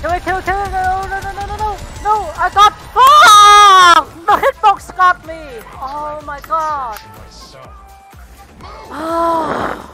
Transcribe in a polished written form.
Kill it. No, I got fucked! The hitbox got me! Oh my god.